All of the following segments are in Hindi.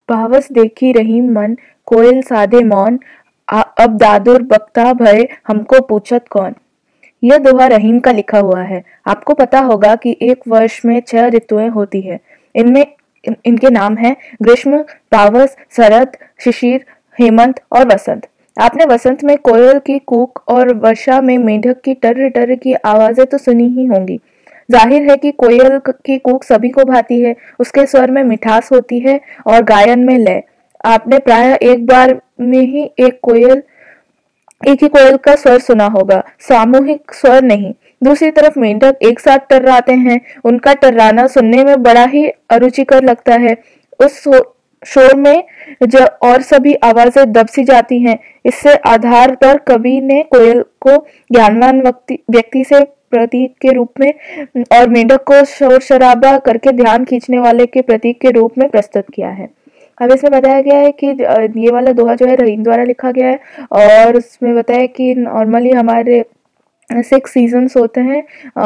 पावस देखी रहीम मन, कोयल साधे मौन, अब दादुर बकता भय, हमको पूछत कौन। यह दोहा रहीम का लिखा हुआ है। आपको पता होगा कि एक वर्ष में 6 ऋतुएं होती है। इनमें इनके नाम हैं ग्रीष्म, पावस, शरद, शिशिर, हेमंत और वसंत। आपने वसंत में कोयल की कूक और वर्षा में मेंढक की टर टर की आवाजें तो सुनी ही होंगी। जाहिर है कि कोयल की कूक सभी को भाती है। उसके स्वर में मिठास होती है और गायन में लय। आपने प्रायः एक बार में ही एक ही कोयल का स्वर सुना होगा, सामूहिक स्वर नहीं। दूसरी तरफ मेंढक एक साथ टर्राते हैं। उनका टर्राना सुनने में बड़ा ही अरुचिकर लगता है। उस शोर में और सभी आवाजें दब सी जाती हैं। इससे आधार पर कवि ने कोयल को ज्ञानवान व्यक्ति से प्रतीक के रूप में और मेंढक को शोर शराबा करके ध्यान खींचने वाले के प्रतीक के रूप में प्रस्तुत किया है। अब इसमें बताया गया है कि ये वाला दोहा जो है रहीम द्वारा लिखा गया है और उसमें बताया कि नॉर्मली हमारे 6 सीजन्स होते हैं,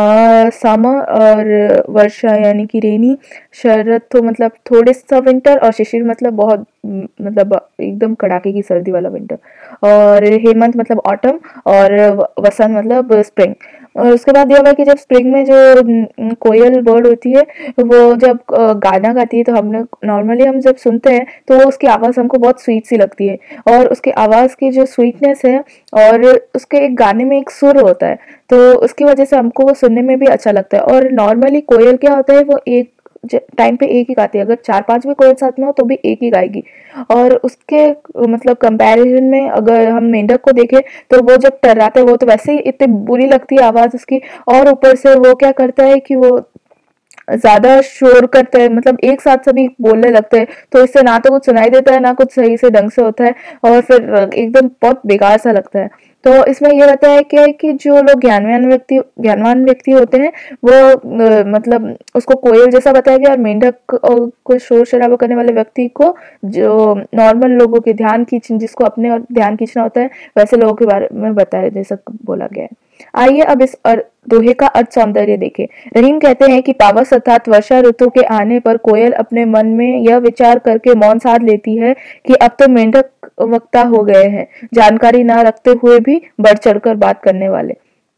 समर और वर्षा यानी कि रेनी, शरद तो मतलब थोड़े सा विंटर और शिशिर मतलब बहुत मतलब एकदम कड़ाके की सर्दी वाला विंटर, और हेमंत मतलब ऑटम और वसंत मतलब स्प्रिंग। और उसके बाद यह हुआ कि जब स्प्रिंग में जो कोयल बर्ड होती है वो जब गाना गाती है तो हम जब सुनते हैं तो उसकी आवाज़ हमको बहुत स्वीट सी लगती है और उसकी आवाज़ की जो स्वीटनेस है और उसके एक गाने में एक सुर होता है तो उसकी वजह से हमको वो सुनने में भी अच्छा लगता है। और नॉर्मली कोयल क्या होता है वो एक टाइम पे एक ही गाती है, अगर 4-5 भी कोयल साथ में हो तो भी एक ही गाएगी। और उसके मतलब कंपैरिजन में अगर हम मेंढक को देखें तो वो जब टर्राता है वो तो वैसे ही इतनी बुरी लगती है आवाज उसकी, और ऊपर से वो क्या करता है कि वो ज्यादा शोर करते हैं, मतलब एक साथ सभी बोलने लगते हैं तो इससे ना तो कुछ सुनाई देता है ना कुछ सही से ढंग से होता है और फिर एकदम बहुत बेकार सा लगता है। तो इसमें ये रहता है क्या है कि जो लोग ज्ञानवान व्यक्ति होते हैं वो मतलब उसको कोयल जैसा बताया गया, और मेंढक को शोर शराबा करने वाले व्यक्ति को जो नॉर्मल लोगों के जिसको अपने और ध्यान खींचना होता है वैसे लोगों के बारे में बताया जैसा बोला गया है। आइए अब इस दोहे का अर्थ सौंदर्य देखें। रहीम कहते हैं कि पावस अर्थात वर्षा ऋतु के आने पर कोयल अपने मन में यह विचार करके मौन साध लेती है कि अब तो मेंढक वक्ता हो गए हैं, जानकारी ना रखते हुए भी बढ़ चढ़कर बात करने वाले।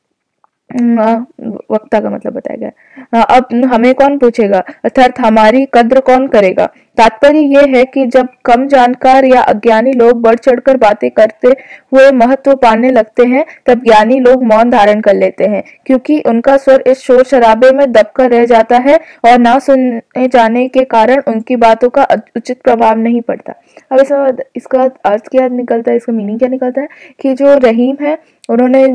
वक्ता का मतलब बताया गया। अब हमें कौन पूछेगा अर्थात हमारी कद्र कौन करेगा। तात्पर्य यह है कि जब कम जानकार या अज्ञानी लोग बढ़ चढ़कर बातें करते हुए महत्व पाने लगते हैं तब ज्ञानी लोग मौन धारण कर लेते हैं, क्योंकि उनका स्वर इस शोर शराबे में दबकर रह जाता है और ना सुने जाने के कारण उनकी बातों का उचित प्रभाव नहीं पड़ता। अब इसका अर्थ क्या निकलता है, इसका मीनिंग क्या निकलता है कि जो रहीम है उन्होंने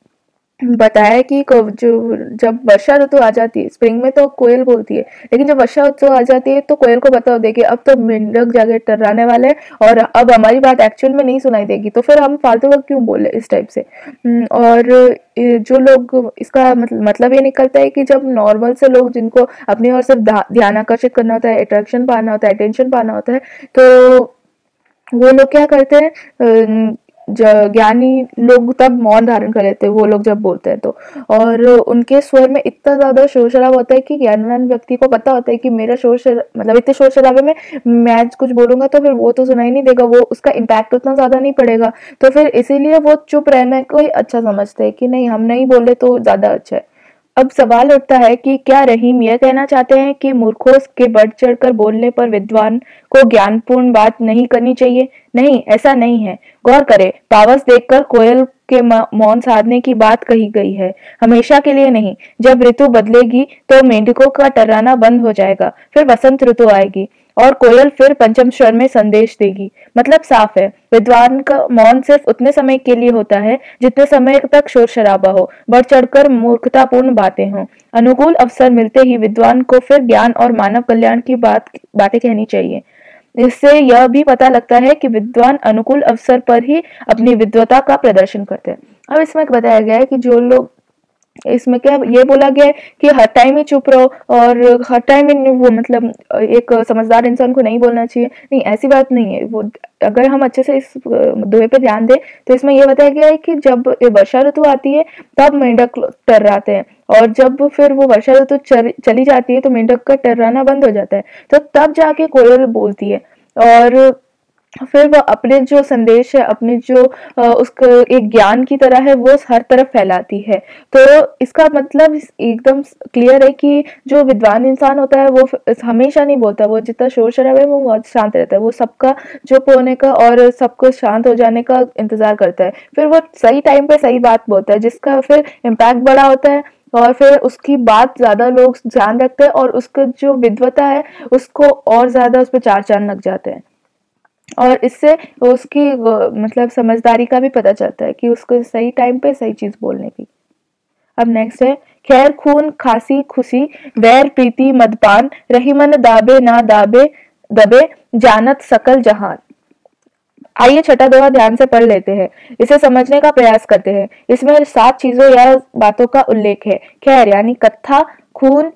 बताया कि जो जब वर्षा ऋतु आ जाती है, स्प्रिंग में तो कोयल बोलती है लेकिन जब वर्षा ऋतु आ जाती है तो कोयल को पता होता है कि अब तो मेंढक जाके टर्राने वाले हैं और अब हमारी बात एक्चुअल में नहीं सुनाई देगी, तो फिर हम फालतू का क्यों बोले इस टाइप से। और जो लोग इसका मतलब ये निकलता है कि जब नॉर्मल से लोग जिनको अपनी ओर सिर्फ ध्यान आकर्षित करना होता है, अट्रैक्शन पाना होता है, अटेंशन पाना होता है, तो वो लोग क्या करते हैं, ज्ञानी लोग तब मौन धारण कर लेते हैं वो लोग जब बोलते हैं तो, और उनके स्वर में इतना ज्यादा शोर शराबा होता है कि ज्ञानवान व्यक्ति को पता होता है कि मेरा मतलब इतने शोर शराबे में मैं कुछ बोलूंगा तो फिर वो तो सुनाई नहीं देगा, वो उसका इम्पैक्ट उतना ज्यादा नहीं पड़ेगा, तो फिर इसीलिए वो चुप रहने को ही अच्छा समझते हैं कि नहीं हम नहीं बोले तो ज्यादा अच्छा है। अब सवाल उठता है कि क्या रहीम यह कहना चाहते हैं कि मूर्खों के बढ़ चढ़कर बोलने पर विद्वान को ज्ञानपूर्ण बात नहीं करनी चाहिए? नहीं, ऐसा नहीं है। गौर करें, पावस देखकर कोयल के मौन साधने की बात कही गई है, हमेशा के लिए नहीं। जब ऋतु बदलेगी तो मेंढकों का टर्राना बंद हो जाएगा, फिर वसंत ऋतु आएगी और कोयल फिर पंचम स्वर में संदेश देगी। मतलब साफ है, विद्वान का मौन सिर्फ उतने समय के लिए होता है जितने समय तक शोर शराबा हो, बढ़ चढ़कर मूर्खतापूर्ण बातें हों। अनुकूल अवसर मिलते ही विद्वान को फिर ज्ञान और मानव कल्याण की बातें कहनी चाहिए। इससे यह भी पता लगता है कि विद्वान अनुकूल अवसर पर ही अपनी विद्वता का प्रदर्शन करते हैं। अब इसमें बताया गया है कि जो लोग, इसमें क्या ये बोला गया है कि हर टाइम ही चुप रहो और हर टाइम वो मतलब एक समझदार इंसान को नहीं बोलना चाहिए, नहीं ऐसी बात नहीं है। वो अगर हम अच्छे से इस दोहे पे ध्यान दें तो इसमें यह बताया गया है कि जब वर्षा ऋतु आती है तब मेंढक टर्राते हैं और जब फिर वो वर्षा ऋतु चली जाती है तो मेंढक का टर्राना बंद हो जाता है, तो तब जाके कोयल बोलती है। और फिर वो अपने जो संदेश है, अपने जो उसका एक ज्ञान की तरह है, वो हर तरफ फैलाती है। तो इसका मतलब एकदम क्लियर है कि जो विद्वान इंसान होता है वो हमेशा नहीं बोलता, वो जितना शोर शराबा है वो बहुत शांत रहता है, वो सबका चुप होने का और सबको शांत हो जाने का इंतजार करता है, फिर वो सही टाइम पे सही बात बोलता है, जिसका फिर इम्पैक्ट बड़ा होता है और फिर उसकी बात ज्यादा लोग ध्यान रखते हैं और उसका जो विद्वता है उसको और ज्यादा उस पर चार चांद लग जाते हैं। और इससे उसकी मतलब समझदारी का भी पता चलता है कि उसको सही टाइम पे सही चीज बोलने की। अब नेक्स्ट है, खैर खून खासी खुशी वैर प्रीति मदपान रही मन दाबे ना दाबे दबे जानत सकल जहान। आइए छठा दोहा ध्यान से पढ़ लेते हैं, इसे समझने का प्रयास करते हैं। इसमें 7 चीजों या बातों का उल्लेख है। खैर यानी कत्था, खून,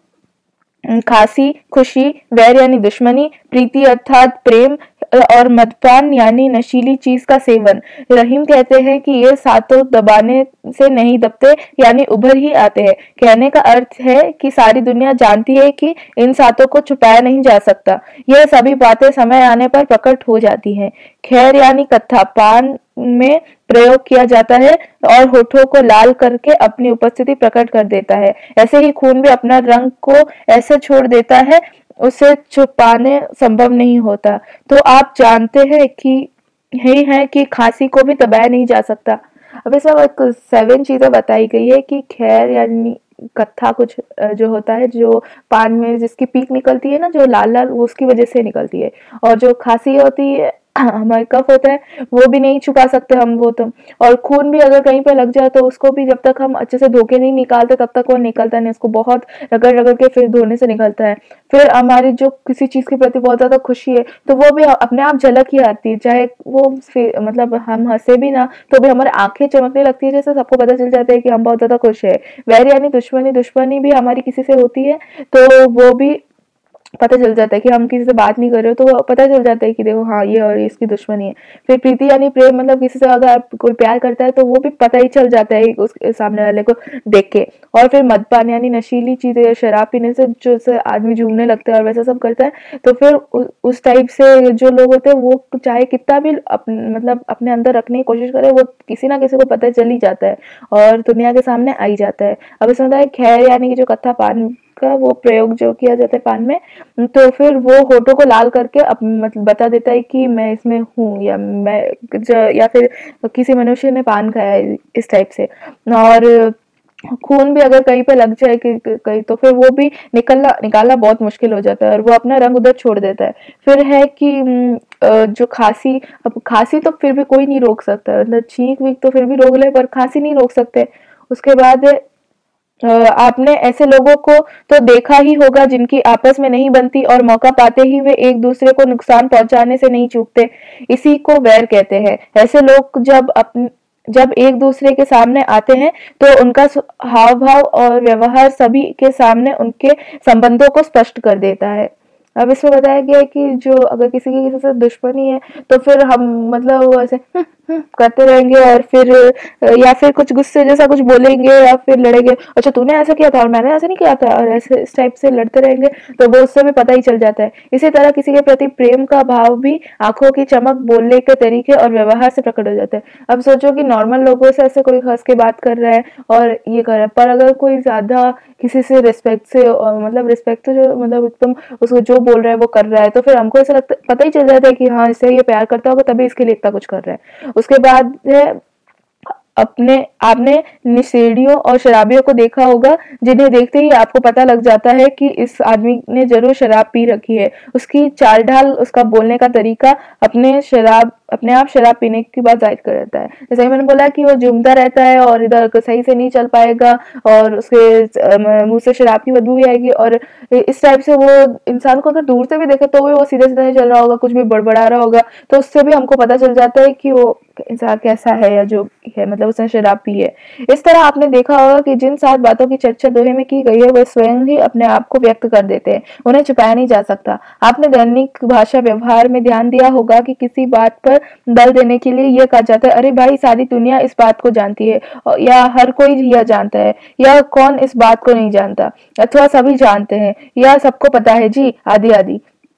खांसी, खुशी, वैर यानी दुश्मनी, प्रीति अर्थात प्रेम और मदपान यानी नशीली चीज का सेवन। रहीम कहते हैं कि ये सातों दबाने से नहीं दबते यानी उभर ही आते हैं। कहने का अर्थ है कि सारी दुनिया जानती है कि इन सातों को छुपाया नहीं जा सकता, यह सभी बातें समय आने पर प्रकट हो जाती हैं। खैर यानी कत्था पान में प्रयोग किया जाता है और होठों को लाल करके अपनी उपस्थिति प्रकट कर देता है। ऐसे ही खून भी अपना रंग को ऐसे छोड़ देता है, उसे छुपाने संभव नहीं होता। तो आप जानते हैं कि यही है कि खांसी को भी दबाया नहीं जा सकता। अब इसमें 7 चीजें बताई गई है कि खैर यानी कत्था कुछ जो होता है, जो पान में जिसकी पीक निकलती है ना, जो लाल लाल, वो उसकी वजह से निकलती है। और जो खांसी होती है, हमारे कफ होता है, वो भी नहीं छुपा सकते हम वो तो। और खून भी अगर कहीं पे लग जाए तो उसको भी जब तक हम अच्छे से धो के नहीं निकालते तब तक वो निकलता नहीं, उसको बहुत रगड़ रगड़ के फिर धोने से निकलता है। फिर हमारी जो किसी चीज के प्रति बहुत ज्यादा खुशी है तो वो भी अपने आप झलक ही आती है, चाहे वो मतलब हम हंसे भी ना तो भी हमारी आंखें चमकने लगती है, जैसे सबको पता चल जाता है कि हम बहुत ज्यादा खुश है। वैर यानी दुश्मनी, दुश्मनी भी हमारी किसी से होती है तो वो भी पता चल जाता है कि हम किसी से बात नहीं कर रहे हो तो वो पता चल जाता है कि देखो हाँ ये और इसकी दुश्मनी है। फिर प्रीति यानी प्रेम, मतलब किसी से अगर आप कोई प्यार करता है तो वो भी पता ही चल जाता है उस सामने वाले को देख के। और फिर मदपान यानी नशीली चीजें, शराब पीने से जो से आदमी झूमने लगता है और वैसा सब करता है, तो फिर उस टाइप से जो लोग होते हैं वो चाहे कितना भी मतलब अपने अंदर रखने की कोशिश करे, वो किसी ना किसी को पता चल ही जाता है और दुनिया के सामने आ ही जाता है। अब इसमें होता है खैर यानी कि जो कत्था पान का वो प्रयोग जो किया जाता है पान में, तो फिर वो होठों को लाल करके मतलब बता देता है कि मैं इसमें हूँ, या मैं या फिर किसी मनुष्य ने पान खाया है, इस टाइप से। और खून भी अगर कहीं पे लग जाए कहीं तो फिर वो भी निकालना बहुत मुश्किल हो जाता है और वो अपना रंग उधर छोड़ देता है। फिर है कि जो खांसी, अब खांसी तो फिर भी कोई नहीं रोक सकता, मतलब छींक वीक तो फिर भी रोक ले पर खांसी नहीं रोक सकते। उसके बाद आपने ऐसे लोगों को तो देखा ही होगा जिनकी आपस में नहीं बनती और मौका पाते ही वे एक दूसरे को नुकसान पहुंचाने से नहीं चूकते, इसी को वैर कहते हैं। ऐसे लोग जब एक दूसरे के सामने आते हैं तो उनका हाव भाव और व्यवहार सभी के सामने उनके संबंधों को स्पष्ट कर देता है। अब इसमें बताया गया है कि जो अगर किसी से दुश्मनी है तो फिर हम मतलब वो ऐसे करते रहेंगे और फिर या फिर कुछ गुस्से जैसा कुछ बोलेंगे या फिर लड़ेंगे, अच्छा तूने ऐसा किया था और मैंने ऐसा नहीं किया था, और ऐसे इस टाइप से लड़ते रहेंगे तो वो उससे भी पता ही चल जाता है। इसी तरह किसी के प्रति प्रेम का भाव भी आंखों की चमक, बोलने के तरीके और व्यवहार से प्रकट हो जाता है। अब सोचो कि नॉर्मल लोगों से ऐसे कोई हंस के बात कर रहा है और ये कर रहा है, पर अगर कोई ज्यादा किसी से रिस्पेक्ट से मतलब रिस्पेक्ट तो जो मतलब एकदम उसको जो बोल रहा है वो कर रहा है, तो फिर हमको ऐसा लगता पता ही चल जाता है कि हाँ इससे ये प्यार करता होगा तभी इसके लिए इतना कुछ कर रहा है। उसके बाद है अपने आपने नशेड़ियों और शराबियों को देखा होगा, जिन्हें देखते ही आपको पता लग जाता है कि इस आदमी ने जरूर शराब पी रखी है। उसकी चाल ढाल, उसका बोलने का तरीका अपने आप शराब पीने की बात जाहिर कर देता है। जैसे मैंने बोला कि वो झूमता रहता है और इधर सही से नहीं चल पाएगा और उसके मुंह से शराब की बदबू भी आएगी, और इस टाइप से वो इंसान को अगर दूर से भी देखे तो वो सीधे सीधे चल रहा होगा, कुछ भी बड़बड़ा रहा होगा, तो उससे भी हमको पता चल जाता है कि वो इंसान कैसा है या जो है, मतलब उसने शराब पी है। इस तरह आपने देखा होगा कि जिन 7 बातों की चर्चा दोहे में की गई है वह स्वयं ही अपने आप को व्यक्त कर देते हैं, उन्हें छुपाया नहीं जा सकता। आपने दैनिक भाषा व्यवहार में ध्यान दिया होगा कि किसी बात पर बल देने के लिए यह कहा जाता है, अरे भाई सारी दुनिया इस बात को जानती है, या हर कोई यह जानता है, या कौन इस बात को नहीं जानता, अथवा सभी जानते हैं, या सबको पता है जी, आदि आदि।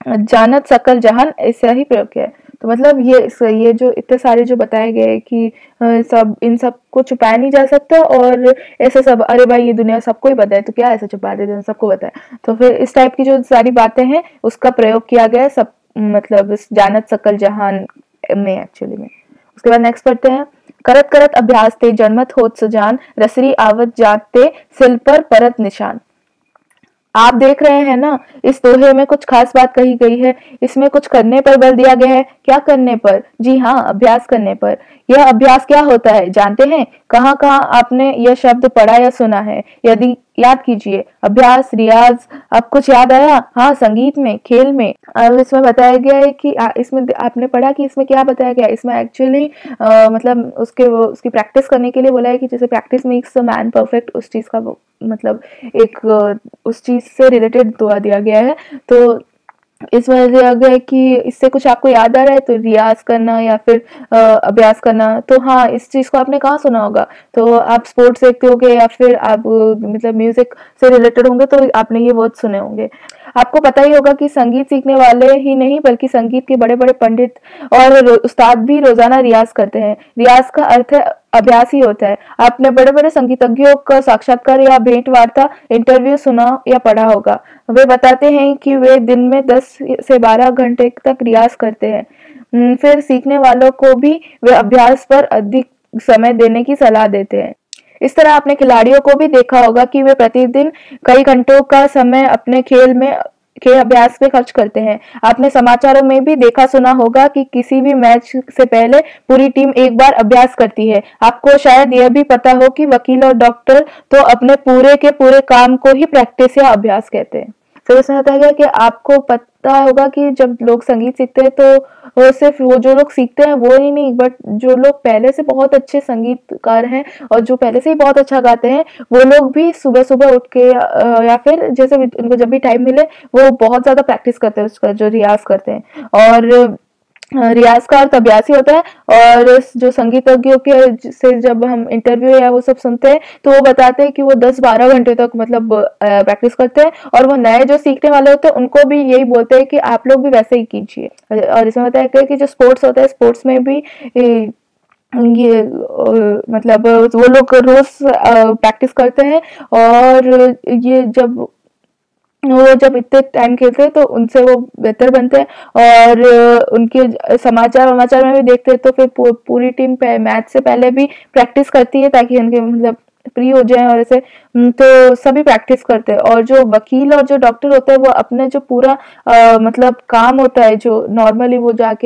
जानत सकल जहान, ऐसा ही प्रयोग किया है। तो मतलब ये जो इतने सारे जो बताए गए कि सब इन सब को छुपाया नहीं जा सकता, और ऐसे सब अरे भाई ये दुनिया सबको ही पता है तो क्या ऐसा छुपा देते हैं, सबको पता है। तो फिर इस टाइप की जो सारी बातें हैं उसका प्रयोग किया गया है सब, मतलब इस जानत सकल जहान में एक्चुअली में। उसके बाद नेक्स्ट पढ़ते हैं। करत करत अभ्यास ते जन्मत होत सुजान, रसरी आवत जाते सिल पर परत निशान। आप देख रहे हैं ना, इस दोहे में कुछ खास बात कही गई है। इसमें कुछ करने पर बल दिया गया है। क्या करने पर? जी हाँ, अभ्यास करने पर। यह अभ्यास क्या होता है जानते हैं? कहाँ कहाँ आपने यह शब्द पढ़ा या सुना है? यदि याद कीजिए, अभ्यास, रियाज। अब कुछ याद आया? हाँ, संगीत में, खेल में। अब इसमें बताया गया है कि इसमें आपने पढ़ा कि इसमें क्या बताया गया है? इसमें एक्चुअली मतलब उसकी प्रैक्टिस करने के लिए बोला है कि जैसे practice makes a man perfect, उस चीज का वो मतलब एक उस चीज से रिलेटेड दुआ दिया गया है। तो इस वजह से अगर कि इससे कुछ आपको याद आ रहा है तो रियाज करना या फिर अभ्यास करना। तो हाँ, इस चीज को आपने कहाँ सुना होगा? तो आप स्पोर्ट्स देखते होंगे या फिर आप मतलब म्यूजिक से रिलेटेड होंगे तो आपने ये वर्ड सुने होंगे। आपको पता ही होगा कि संगीत सीखने वाले ही नहीं बल्कि संगीत के बड़े बड़े पंडित और उस्ताद भी रोजाना रियाज करते हैं। रियाज का अर्थ है अभ्यास ही होता है। आपने बड़े बड़े संगीतज्ञों का साक्षात्कार या भेंट वार्ता इंटरव्यू सुना या पढ़ा होगा। वे बताते हैं कि वे दिन में 10 से 12 घंटे तक रियाज करते हैं। फिर सीखने वालों को भी वे अभ्यास पर अधिक समय देने की सलाह देते हैं। इस तरह आपने खिलाड़ियों को भी देखा होगा कि वे प्रतिदिन कई घंटों का समय अपने खेल अभ्यास में खर्च करते हैं। आपने समाचारों में भी देखा सुना होगा कि किसी भी मैच से पहले पूरी टीम एक बार अभ्यास करती है। आपको शायद यह भी पता हो कि वकील और डॉक्टर तो अपने पूरे के पूरे काम को ही प्रैक्टिस या अभ्यास कहते हैं। फिर उसमें बताया गया कि आपको पता होगा कि जब लोग संगीत सीखते हैं तो वो सिर्फ वो जो लोग सीखते हैं वो ही नहीं, बट जो लोग पहले से बहुत अच्छे संगीतकार हैं और जो पहले से ही बहुत अच्छा गाते हैं वो लोग भी सुबह सुबह उठ के या फिर जैसे भी उनको जब भी टाइम मिले वो बहुत ज्यादा प्रैक्टिस करते हैं, उसका जो रियाज करते हैं। और रियाज का अर्थ अभ्यास ही होता है। और जो संगीतज्ञों के से जब हम इंटरव्यू या वो सब सुनते हैं तो वो बताते हैं कि वो 10-12 घंटे तक मतलब प्रैक्टिस करते हैं, और वो नए जो सीखने वाले होते हैं उनको भी यही बोलते हैं कि आप लोग भी वैसे ही कीजिए। और इसमें बताया गया कि जो स्पोर्ट्स होता है, स्पोर्ट्स में भी ये मतलब वो लोग रोज प्रैक्टिस करते हैं, और ये जब वो जब इतने टाइम खेलते हैं तो उनसे वो बेहतर बनते हैं। और उनके समाचार में भी देखते हैं तो फिर पूरी टीम मैच से पहले भी प्रैक्टिस करती है ताकि उनके मतलब फ्री हो जाए, और ऐसे तो सभी प्रैक्टिस करते हैं। और जो वकील और जो डॉक्टर होते हैं वो अपने जो पूरा मतलब काम होता है, जो नॉर्मली वो जाके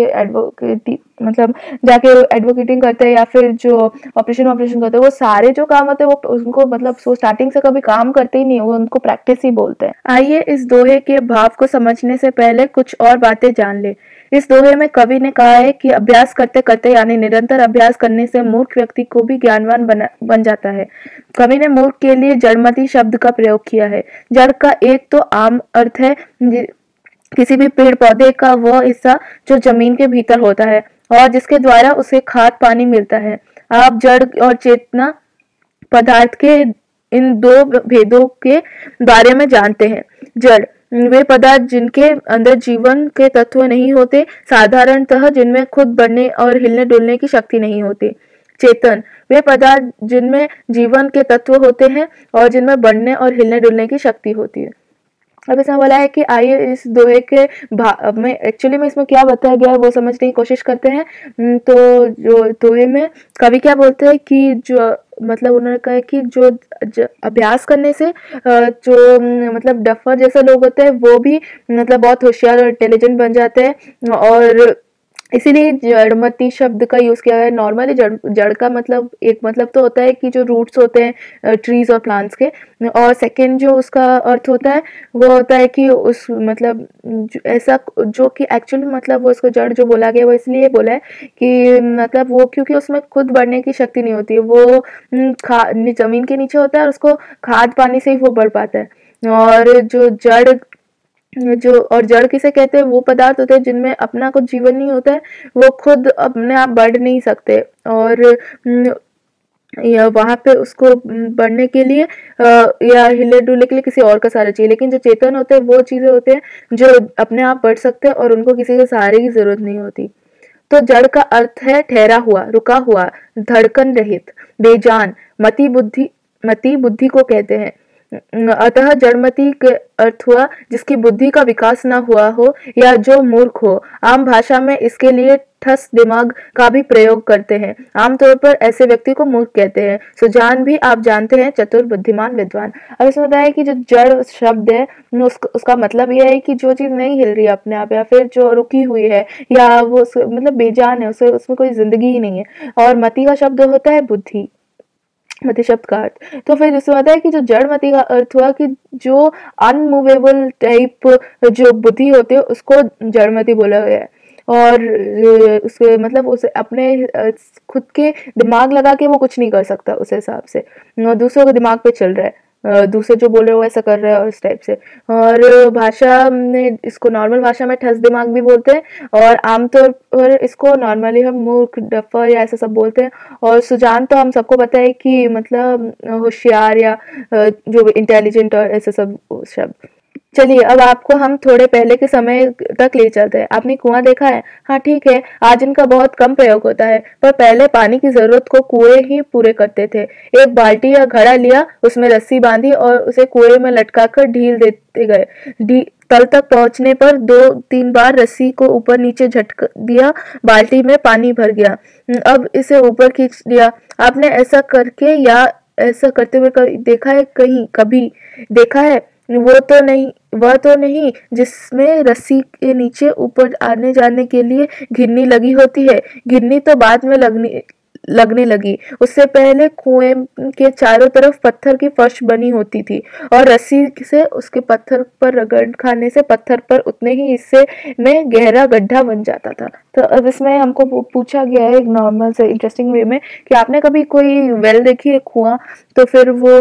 एडवोकेटिंग करते हैं या फिर जो ऑपरेशन करते हैं, वो सारे जो काम होते हैं वो उनको मतलब वो स्टार्टिंग से कभी काम करते ही नहीं, वो उनको प्रैक्टिस ही बोलते हैं। आइए इस दोहे के भाव को समझने से पहले कुछ और बातें जान ले। इस दोहे में कवि ने कहा है कि अभ्यास करते करते यानी निरंतर अभ्यास करने से मूर्ख व्यक्ति को भी ज्ञानवान बन जाता है। कवि ने मूर्ख के लिए जड़मति शब्द का प्रयोग किया है। जड़ का एक तो आम अर्थ है किसी भी पेड़ पौधे का वह हिस्सा जो जमीन के भीतर होता है और जिसके द्वारा उसे खाद पानी मिलता है। आप जड़ और चेतना पदार्थ के इन दो भेदों के बारे में जानते हैं। जड़ वे पदार्थ जिनके अंदर जीवन के तत्व नहीं होते, साधारणतः जिनमें खुद बढ़ने और हिलने डुलने की शक्ति नहीं होती। चेतन वे पदार्थ जिनमें जीवन के तत्व होते हैं और जिनमें बढ़ने और हिलने डुलने की शक्ति होती है। अब इसमें बोला है कि आइए इस दोहे के में एक्चुअली में इसमें क्या बताया गया है वो समझने की कोशिश करते हैं। तो जो दोहे में कवि क्या बोलते हैं कि जो मतलब उन्होंने कहा कि जो अभ्यास करने से जो मतलब डफर जैसे लोग होते हैं वो भी मतलब बहुत होशियार और इंटेलिजेंट बन जाते हैं। और इसीलिए जड़मति शब्द का यूज किया है। नॉर्मली जड़ का मतलब एक मतलब तो होता है कि जो रूट्स होते हैं ट्रीज और प्लांट्स के, और सेकंड जो उसका अर्थ होता है वो होता है कि उस मतलब ऐसा जो कि एक्चुअली मतलब वो उसको जड़ जो बोला गया वो इसलिए बोला है कि मतलब वो क्योंकि उसमें खुद बढ़ने की शक्ति नहीं होती, वो जमीन के नीचे होता है और उसको खाद पानी से ही वो बढ़ पाता है। और जड़ किसे कहते हैं? वो पदार्थ होते हैं जिनमें अपना कुछ जीवन नहीं होता है, वो खुद अपने आप बढ़ नहीं सकते। और या वहां पे उसको बढ़ने के लिए या हिले डुलने के लिए किसी और का सहारा चाहिए। लेकिन जो चेतन होते हैं वो चीजें होते हैं जो अपने आप बढ़ सकते हैं और उनको किसी के सहारे की जरूरत नहीं होती। तो जड़ का अर्थ है ठहरा हुआ, रुका हुआ, धड़कन रहित, बेजान। मति बुद्धि को कहते हैं। अतः जड़मति के अर्थ हुआ जिसकी बुद्धि का विकास न हुआ हो या जो मूर्ख हो। आम भाषा में इसके लिए ठस दिमाग का भी प्रयोग करते हैं। आमतौर पर ऐसे व्यक्ति को मूर्ख कहते हैं। सुजान भी आप जानते हैं, चतुर, बुद्धिमान, विद्वान। अब इसमें बताया है कि जो जड़ शब्द है उसका मतलब यह है कि जो चीज नहीं हिल रही अपने आप, या फिर जो रुकी हुई है, या वो मतलब बेजान है, उसे उसमें कोई जिंदगी ही नहीं है। और मति का शब्द होता है बुद्धि, मति शब्द का अर्थ। तो फिर इसमें आता है कि जो जड़ मति का अर्थ हुआ कि जो अनमूवेबल टाइप जो बुद्धि होती है उसको जड़मति बोला गया है। और उसके मतलब उसे अपने खुद के दिमाग लगा के वो कुछ नहीं कर सकता उस हिसाब से, दूसरों के दिमाग पे चल रहा है, दूसरे जो बोल रहे हो वैसा कर रहे हैं और इस टाइप से। और भाषा में इसको नॉर्मल भाषा में ठस दिमाग भी बोलते हैं, और आमतौर पर इसको नॉर्मली हम मूर्ख, डफर या ऐसा सब बोलते हैं। और सुजान तो हम सबको पता है कि मतलब होशियार या जो इंटेलिजेंट और ऐसे सब शब्द। चलिए अब आपको हम थोड़े पहले के समय तक ले चलते हैं। आपने कुआं देखा है? हाँ ठीक है, आज इनका बहुत कम प्रयोग होता है, पर पहले पानी की जरूरत को कुएं ही पूरे करते थे। एक बाल्टी या घड़ा लिया, उसमें रस्सी बांधी और उसे कुएं में लटकाकर ढील देते गए। तल तक पहुंचने पर 2-3 बार रस्सी को ऊपर नीचे झटक दिया, बाल्टी में पानी भर गया। अब इसे ऊपर खींच दिया। आपने ऐसा करके या ऐसा करते हुए देखा है? कभी देखा है? वह तो नहीं जिसमें रस्सी के नीचे ऊपर आने जाने के लिए घिन्नी लगी होती है। घिन्नी तो बाद में लगने लगी, उससे पहले कुएं के चारों तरफ पत्थर की फर्श बनी होती थी और रस्सी से उसके पत्थर पर रगड़ खाने से पत्थर पर उतने ही हिस्से में गहरा गड्ढा बन जाता था। तो अब इसमें हमको पूछा गया है एक नॉर्मल से इंटरेस्टिंग वे में कि आपने कभी कोई वेल देखी है, कुआं, तो फिर वो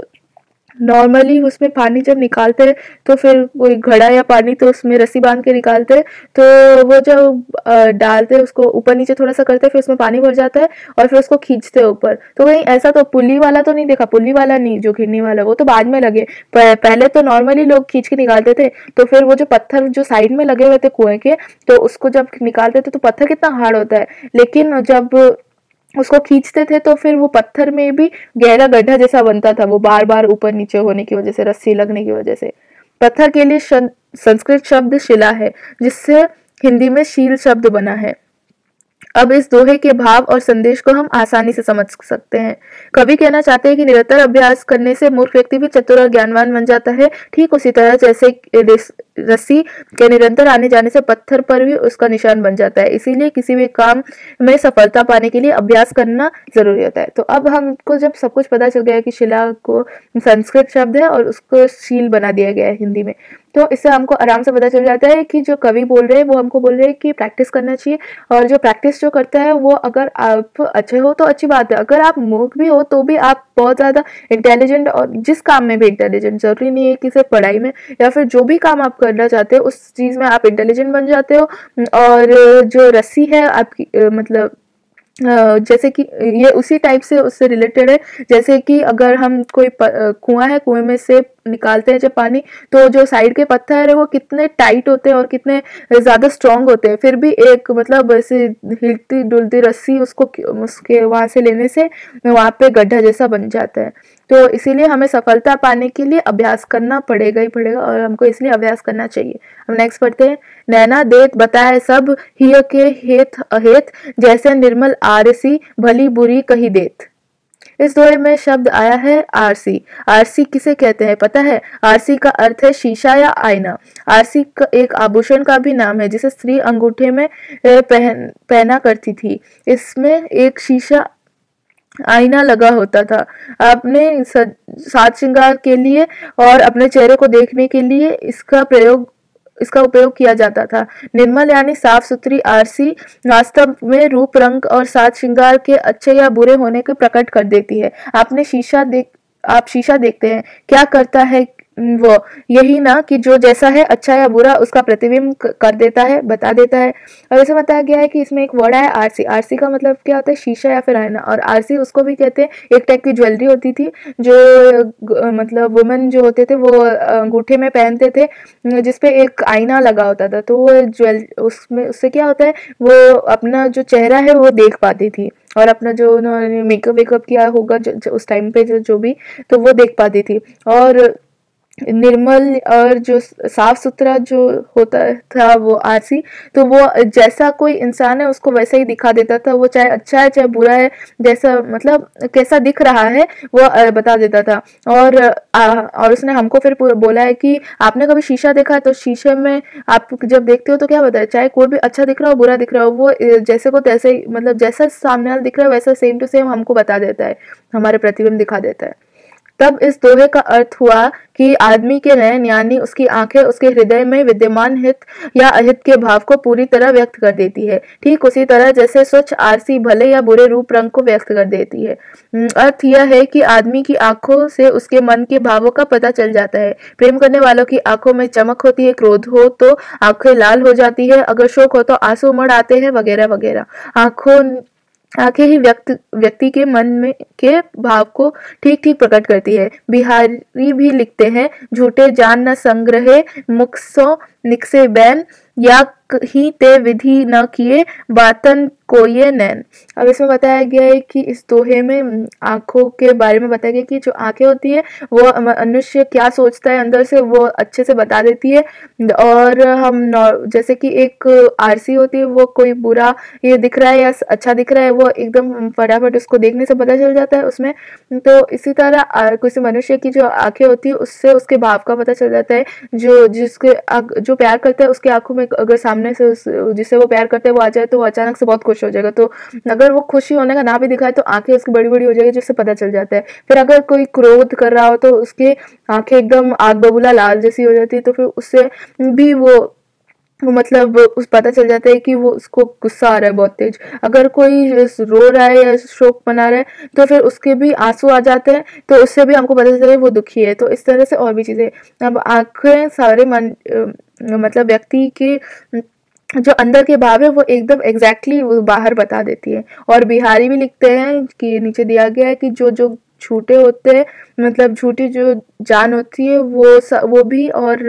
नॉर्मली उसमें पानी जब निकालते हैं तो फिर कोई घड़ा या पानी तो उसमें रस्सी बांध के निकालते हैं, तो वो जब डालते हैं उसको ऊपर नीचे थोड़ा सा करते हैं, फिर उसमें पानी भर जाता है और फिर उसको खींचते हैं ऊपर। तो कहीं ऐसा तो पुल्ली वाला तो नहीं देखा? पुल्ली वाला नहीं, जो घिरनी वाला वो तो बाद में लगे, पहले तो नॉर्मली लोग खींच के निकालते थे। तो फिर वो जो पत्थर जो साइड में लगे हुए थे कुएं के, तो उसको जब निकालते थे तो पत्थर कितना हार्ड होता है, लेकिन जब उसको खींचते थे तो फिर वो पत्थर में भी गहरा गड्ढा जैसा बनता था, वो बार बार ऊपर नीचे होने की वजह से, रस्सी लगने की वजह से। पत्थर के लिए संस्कृत शब्द शिला है, जिससे हिंदी में शील शब्द बना है। अब इस दोहे के भाव और संदेश को हम आसानी से समझ सकते हैं। कवि कहना चाहते हैं कि निरंतर अभ्यास करने से मूर्ख व्यक्ति भी चतुर और ज्ञानवान बन जाता है, ठीक उसी तरह जैसे रस्सी के निरंतर आने जाने से पत्थर पर भी उसका निशान बन जाता है। इसीलिए किसी भी काम में सफलता पाने के लिए अभ्यास करना जरूरी होता है। तो अब हमको जब सब कुछ पता चल गया कि शिला को संस्कृत शब्द है और उसको शील बना दिया गया है हिंदी में, तो इससे हमको आराम से पता चल जाता है कि जो कवि बोल रहे हैं वो हमको बोल रहे हैं कि प्रैक्टिस करना चाहिए। और जो प्रैक्टिस जो करता है वो, अगर आप अच्छे हो तो अच्छी बात है, अगर आप मूर्ख भी हो तो भी आप बहुत ज्यादा इंटेलिजेंट, और जिस काम में भी इंटेलिजेंट, जरूरी नहीं है कि सिर्फ पढ़ाई में, या फिर जो भी काम आप करना चाहते हो उस चीज में आप इंटेलिजेंट बन जाते हो। और जो रस्सी है आपकी मतलब जैसे कि ये उसी टाइप से उससे रिलेटेड है, जैसे कि अगर हम कोई कुआं है, कुएं में से निकालते हैं जब पानी, तो जो साइड के पत्थर है वो कितने टाइट होते हैं और कितने ज्यादा स्ट्रांग होते हैं, फिर भी एक मतलब ऐसे हिलती डुलती रस्सी उसके वहां से लेने से वहां पे गड्ढा जैसा बन जाता है। तो इसीलिए हमें सफलता पाने के लिए अभ्यास करना पड़ेगा ही पड़ेगा, और हमको इसलिए अभ्यास करना चाहिए। हम नेक्स्ट पढ़ते हैं। नैना देत बताए सब, हिय के हेत अहेत, जैसे निर्मल आरसी, भली बुरी कही देत। इस दोहे में शब्द आया है आरसी। आरसी किसे कहते हैं पता है? आरसी का अर्थ है शीशा या आईना। आरसी का एक आभूषण का भी नाम है जिसे स्त्री अंगूठे में पहना करती थी। इसमें एक शीशा आईना लगा होता था। आपने साज श्रृंगार के लिए और अपने चेहरे को देखने के लिए इसका उपयोग किया जाता था। निर्मल यानी साफ सुथरी आरसी वास्तव में रूप, रंग और साज श्रृंगार के अच्छे या बुरे होने को प्रकट कर देती है। आप शीशा देखते हैं, क्या करता है वो यही ना कि जो जैसा है अच्छा या बुरा उसका प्रतिबिंब कर देता है, बता देता है। और ऐसे बताया गया है कि इसमें एक वर्ड है आरसी। आरसी का मतलब क्या होता है? शीशा या फिर आईना। और आरसी उसको भी कहते हैं, एक टाइप की ज्वेलरी होती थी जो मतलब वुमेन जो होते थे वो अंगूठे में पहनते थे, जिसपे एक आईना लगा होता था। तो वो ज्वेल उसमें उससे क्या होता है, वो अपना जो चेहरा है वो देख पाती थी, और अपना जो उन्होंने मेकअप वेकअप किया होगा जो उस टाइम पे जो भी, तो वो देख पाती थी। और निर्मल और जो साफ सुथरा जो होता था वो आरसी, तो वो जैसा कोई इंसान है उसको वैसा ही दिखा देता था। वो चाहे अच्छा है चाहे बुरा है, जैसा मतलब कैसा दिख रहा है वो बता देता था। और उसने हमको फिर पूरा बोला है कि आपने कभी शीशा देखा है? तो शीशे में आप जब देखते हो तो क्या बताए, चाहे कोई भी अच्छा दिख रहा हो बुरा दिख रहा हो, वो जैसे को तैसे ही, मतलब जैसा सामने वाला दिख रहा है वैसा सेम टू सेम हमको बता देता है, हमारे प्रतिबिंब दिखा देता है। तब इस दोहे का अर्थ हुआ कि आदमी के नयन यानी उसकी आंखें उसके हृदय में विद्यमान हित या अहित के भाव को पूरी तरह व्यक्त कर देती है, ठीक उसी तरह जैसे स्वच्छ आरसी भले या बुरे रूप रंग को व्यक्त कर देती है। अर्थ यह है कि आदमी की आंखों से उसके मन के भावों का पता चल जाता है। प्रेम करने वालों की आंखों में चमक होती है, क्रोध हो तो आंखें लाल हो जाती है, अगर शोक हो तो आंसू उमड़ आते हैं, वगैरह वगैरह। आंखों आंखें ही व्यक्ति के मन में के भाव को ठीक ठीक प्रकट करती है। बिहारी भी लिखते हैं, झूठे जान न संग्रहे मुख सो निकसे बैन, या ही ते विधि न किए बातन को ये नैन। अब इसमें बताया गया है कि इस दोहे में आंखों के बारे में बताया गया कि जो आंखें होती है वो मनुष्य क्या सोचता है अंदर से वो अच्छे से बता देती है। और जैसे कि एक आरसी होती है, वो कोई बुरा ये दिख रहा है या अच्छा दिख रहा है वो एकदम फटाफट उसको देखने से पता चल जाता है उसमें। तो इसी तरह किसी मनुष्य की जो आंखें होती है उससे उसके भाव का पता चल जाता है। जो प्यार करता है उसकी आंखों में अगर सामने से जिससे वो प्यार करता है वो आ जाए तो वो अचानक से बहुत खुश हो जाएगा। तो अगर वो खुशी होने का ना भी दिखाए तो आंखें उसकी बड़ी बड़ी हो जाएगी जिससे पता चल जाता है। फिर अगर कोई क्रोध कर रहा हो तो उसकी आंखें एकदम आग बबूला लाल जैसी हो जाती है, तो फिर उससे भी वो मतलब उस पता चल जाता है कि वो उसको गुस्सा आ रहा है बहुत तेज। अगर कोई रो रहा है या शोक मना रहा है तो फिर उसके भी आंसू आ जाते हैं, तो उससे भी हमको पता चलता है वो दुखी है। तो इस तरह से और भी चीजें। अब आंखें सारे मतलब व्यक्ति के जो अंदर के भाव है वो एकदम एग्जैक्टली वो बाहर बता देती है। और बिहारी भी लिखते हैं कि नीचे दिया गया है कि जो जो झूठे होते हैं, मतलब झूठी जो जान होती है वो भी। और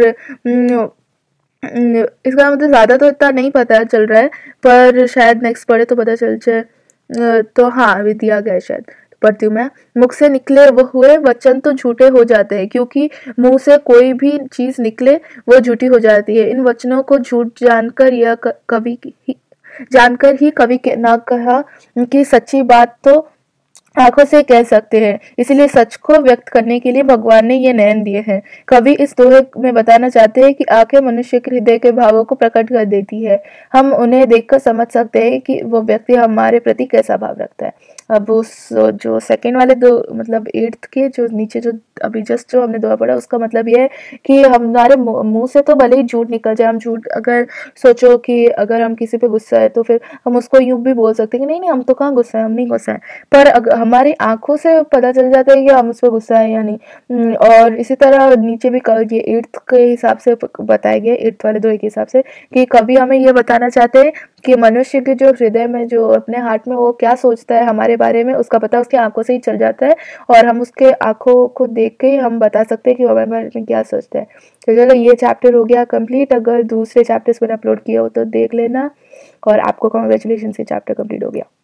इसका मतलब ज्यादा तो इतना नहीं पता चल रहा है, पर शायद नेक्स्ट पढ़े तो पता चल जाए। तो हाँ अभी दिया गया है शायद, पढ़ती हूँ मैं। मुख से निकले वो हुए वचन तो झूठे हो जाते हैं, क्योंकि मुंह से कोई भी चीज निकले वो झूठी हो जाती है। इन वचनों को झूठ जानकर या जानकर ही कवि के ना कहा कि सच्ची बात तो आंखों से कह सकते हैं, इसलिए सच को व्यक्त करने के लिए भगवान ने ये नयन दिए हैं। कवि इस दोहे में बताना चाहते हैं कि आंखें मनुष्य के हृदय के भावों को प्रकट कर देती है। हम उन्हें देखकर समझ सकते हैं कि वो व्यक्ति हमारे प्रति कैसा भाव रखता है। अब उस जो सेकंड वाले दो मतलब एट्थ के जो नीचे जो अभी जस्ट जो हमने दोहा पढ़ा उसका मतलब ये है कि हमारे मुंह से तो भले ही झूठ निकल जाए, हम झूठ अगर सोचो कि अगर हम किसी पे गुस्सा है तो फिर हम उसको यूं भी बोल सकते हैं कि नहीं नहीं हम तो कहाँ गुस्सा है, हम नहीं गुस्सा है। पर हमारी आंखों से पता चल जाता है कि हम उस पर गुस्सा है या नहीं। और इसी तरह नीचे भी ये एट्थ के हिसाब से बताया गया, एट्थ वाले दोहे के हिसाब से, कि कभी हमें ये बताना चाहते हैं कि मनुष्य के जो हृदय में जो अपने हार्ट में वो क्या सोचता है हमारे बारे में उसका पता उसकी आंखों से ही चल जाता है। और हम उसके आंखों को देख के ही हम बता सकते हैं कि वो हमारे बारे में क्या सोचता है। तो चलो ये चैप्टर हो गया कंप्लीट। अगर दूसरे चैप्टर्स मैंने अपलोड किए हो तो देख लेना। और आपको कॉन्ग्रेचुलेशन, ये चैप्टर कंप्लीट हो गया।